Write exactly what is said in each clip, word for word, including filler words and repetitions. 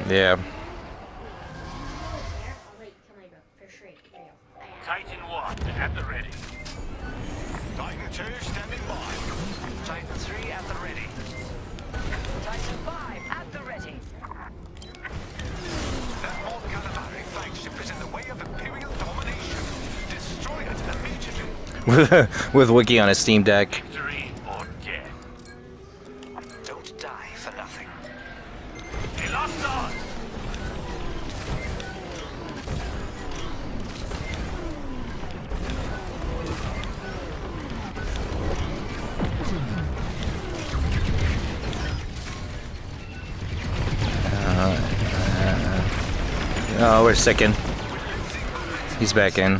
Yeah. Titan one at the ready. Titan two standing by. Titan three at the ready. Titan five at the ready. That Mon Calamari flagship is in the way of Imperial domination. Destroy it immediately. With Wiki on his Steam Deck. Victory or death. Don't die for nothing. They lost on. Oh, we're second. He's back in.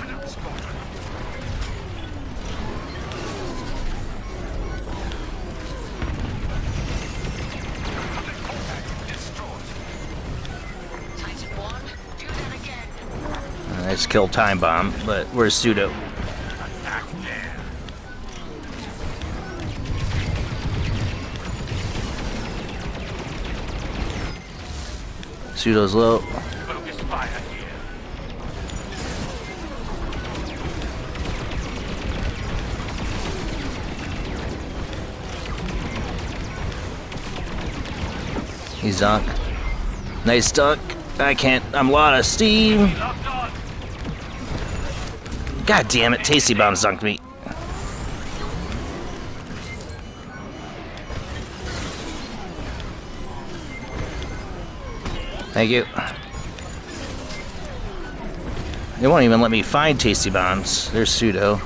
Titan one, do that again. I just killed Time Bomb, but where's Pseudo? Attack there. Pseudo's low. Focus fire here. He's dunk. Nice dunk. I can't. I'm a lot of steam. Locked on. God damn it. Tasty Bomb dunked me. Thank you. They won't even let me find Tasty Bombs. There's Pseudo.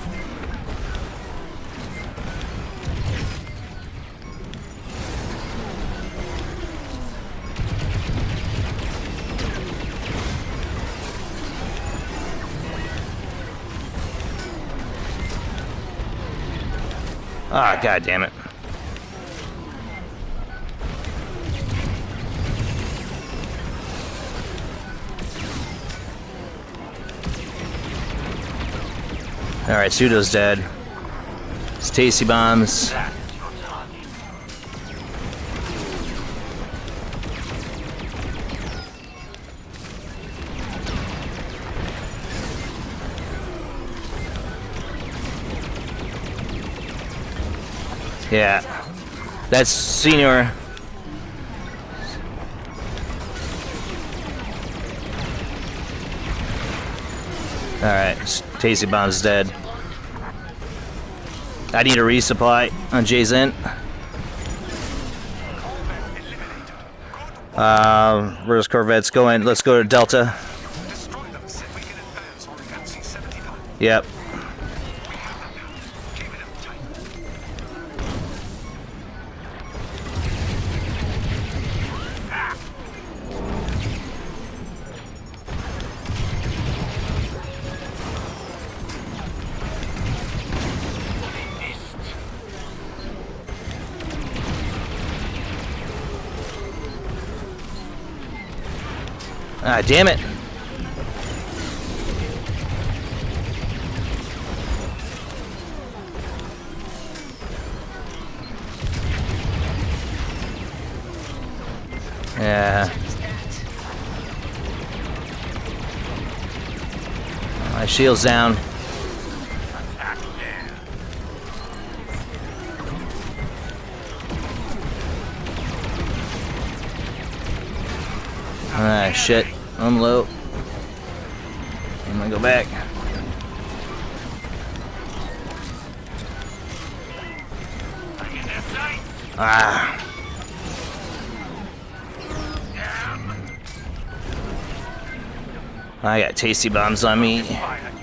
Ah, god damn it. Alright, Pseudo's dead. It's Tasty Bombs. That is your target. Yeah. That's Senior. Alright, Tasty Bomb's dead. I need a resupply on Jayzen. Um, where's Corvettes going? Let's go to Delta. Destroy them so we can advance on Fancy seventy-nine. Yep. We have them now. Keep it up tight. Ah, damn it. Yeah. My shield's down. Attack there. Ah, shit. I'm low. I'm gonna go back. Target their sights. Ah. I got Tasty Bombs on me. Fire here.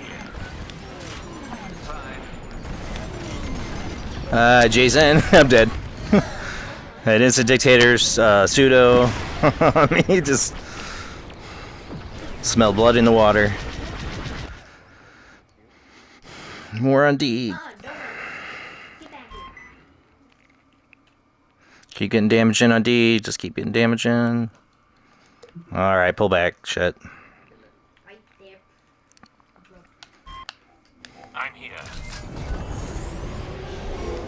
Uh, Jayzen, I'm dead. And Instant Dictators, uh, Pseudo. I mean, just smell blood in the water. More on D. Keep getting damage in on D. Just keep getting damage in. Alright, pull back. Shit. I'm here.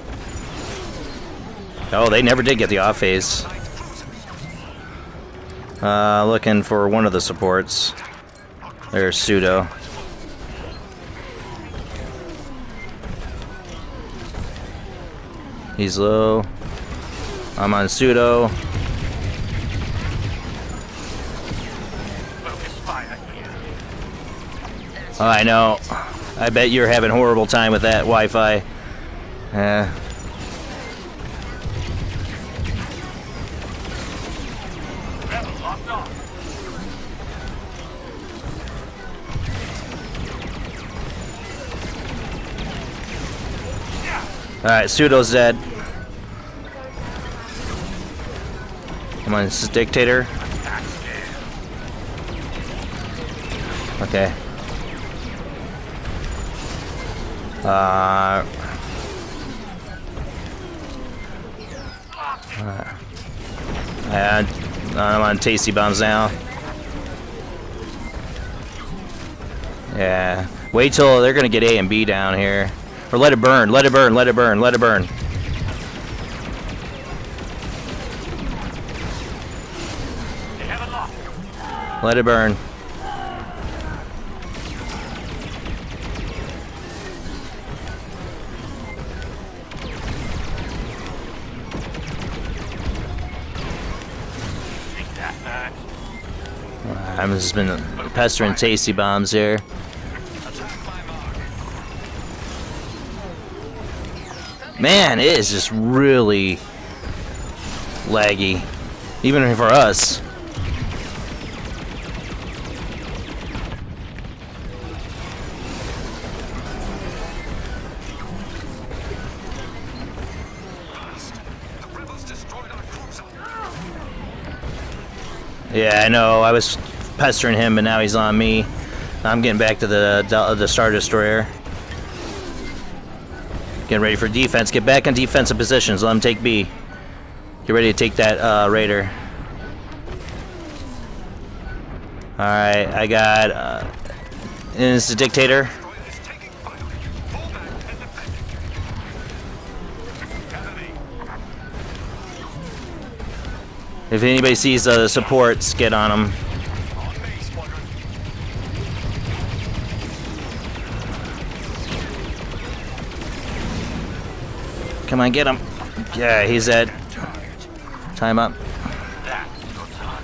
Oh, they never did get the off phase. Uh, looking for one of the supports. There's Pseudo. He's low. I'm on Pseudo. Focus fire here. Oh, I know. I bet you're having a horrible time with that Wi-Fi. Uh, Rebel locked on. Alright, Pseudo's dead. Come on, this is Dictator. Attack scan. Okay. Uh, uh, and I'm on Tasty Bombs now. Yeah. Wait till they're gonna get A and B down here. Or let it burn, let it burn, let it burn, let it burn. They have it locked. Let it burn. Take that, Max. I've just been pestering Tasty Bombs here. Man, it is just really laggy, even for us. The rebels destroyed our cruiser. Yeah, I know. I was pestering him, but now he's on me. I'm getting back to the the Star Destroyer. Getting ready for defense. Get back in defensive positions. Let him take B. Get ready to take that uh, Raider. Alright, I got... Uh, and it's the Dictator. Destroyer is taking fire. Fall back and defend. Enemy. If anybody sees uh, the supports, get on them. On me, squadron. Come on, get him. Yeah, he's dead. Time up. That's your target.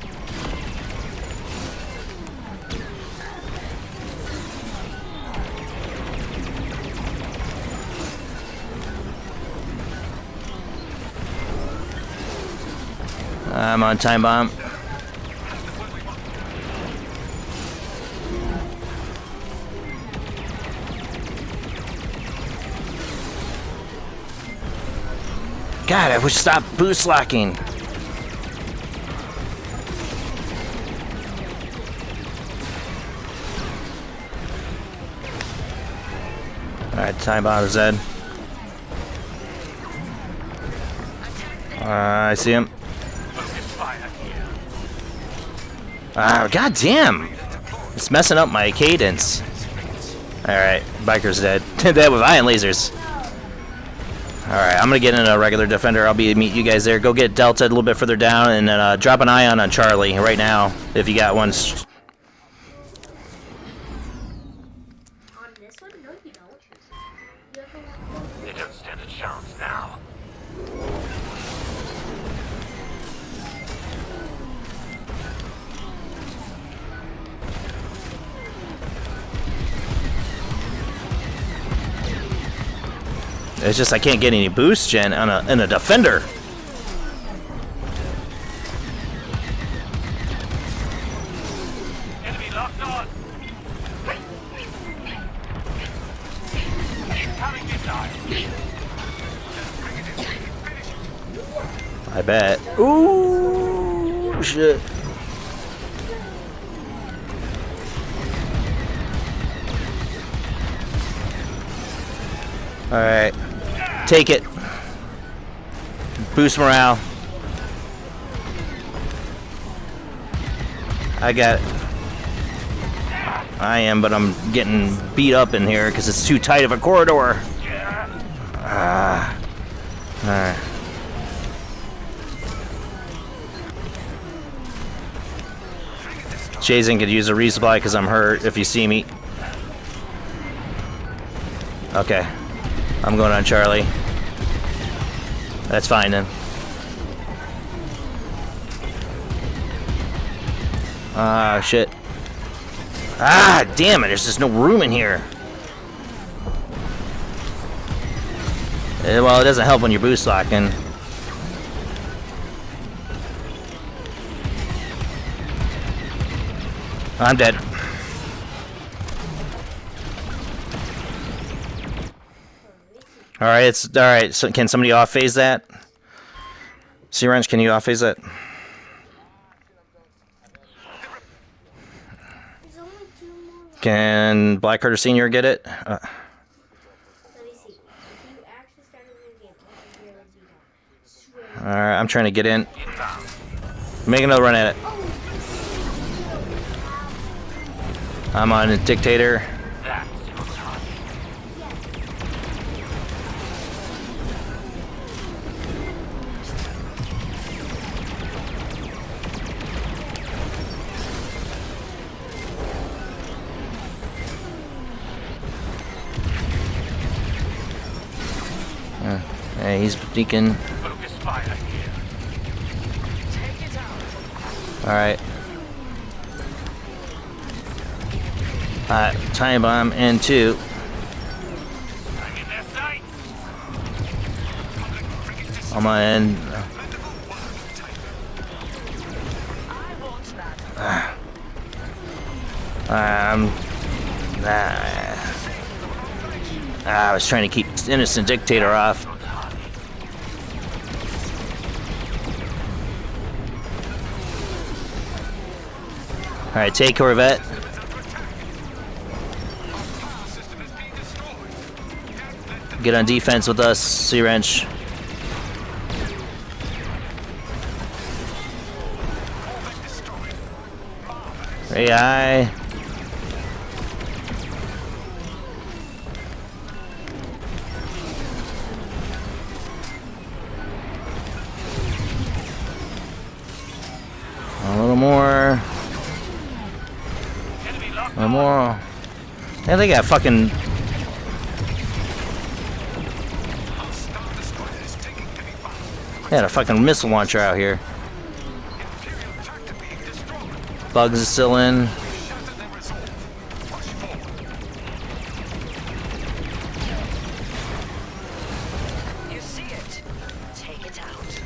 I'm on time bomb. God, I wish stop boost locking. Alright, time bomb is dead. Uh, I see him. Focus fire here. Ah, god damn! It's messing up my cadence. Alright, biker's dead. That with ion lasers. Alright, I'm gonna get in a regular defender. I'll be meet you guys there. Go get Delta a little bit further down and then uh, drop an ion on Charlie right now if you got one. On this one? No, you don't. You have a lot. They don't stand a chance now. It's just I can't get any boost gen on a in a defender. Enemy locked on. Having missile. I bet. Ooh, shit. All right. Take it. Boost morale. I got it. I am, but I'm getting beat up in here because it's too tight of a corridor. Ah. Alright. Jason could use a resupply because I'm hurt if you see me. Okay. I'm going on Charlie. That's fine then. Ah, shit. Ah, damn it, there's just no room in here. Eh, well, it doesn't help when you're boost locking. I'm dead. Alright, it's alright. So can somebody off phase that? C-Wrench, can you off phase that? Can Black Carter Senior get it? Uh, Let me see. If you actually started the game, I'll really be down. Alright, I'm trying to get in. Make another run at it. I'm on a Dictator. That's your target. Uh, hey, he's peeking. Focus fire here. Take it out. Alright. Uh, time bomb and two. Target their sights. On my end. I want that. Um. Nah. I was trying to keep Innocent Dictator off. Alright, take Corvette. Get on defense with us, C-Wrench. A I. A little more. Enemy locked A little more. Yeah, they got fucking. They had a fucking missile launcher out here. Bugs is still in. You see it. Take it out.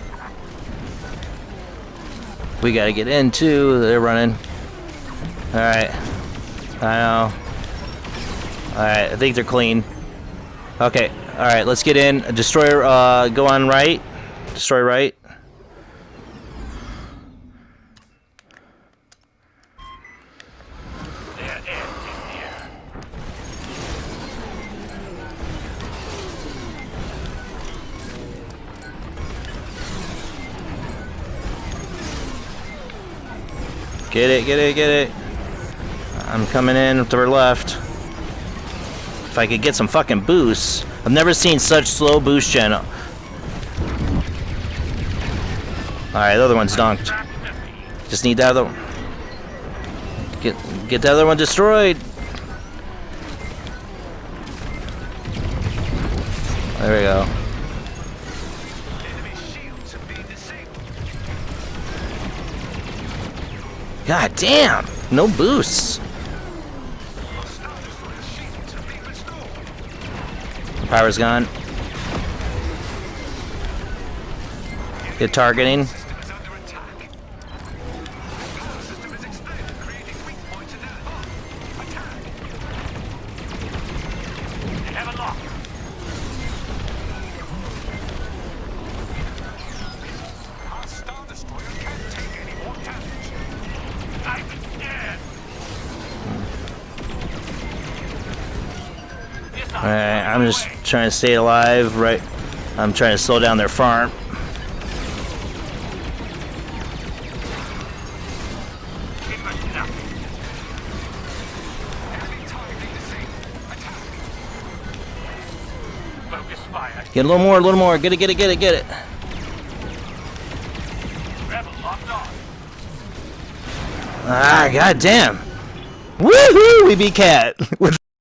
We gotta get in too. They're running. Alright. I know. Alright, I think they're clean. Okay, alright, let's get in. Destroyer, uh, go on right. Destroy right. Their end is near. Get it, get it, get it. I'm coming in to our left. If I could get some fucking boosts. I've never seen such slow boost gen. Alright, the other one's dunked. Just need the other one. Get, get the other one destroyed. There we go. God damn! No boosts. Power's gone. Good targeting. They have a lock. Our Star Destroyer can't take any more damage. I've been scared. This Alright, I'm just trying to stay alive, right? I'm trying to slow down their farm. Focus fire. Get a little more, a little more. Get it, get it, get it, get it. Rebel locked on. Ah, goddamn! Woohoo! We beat Cat.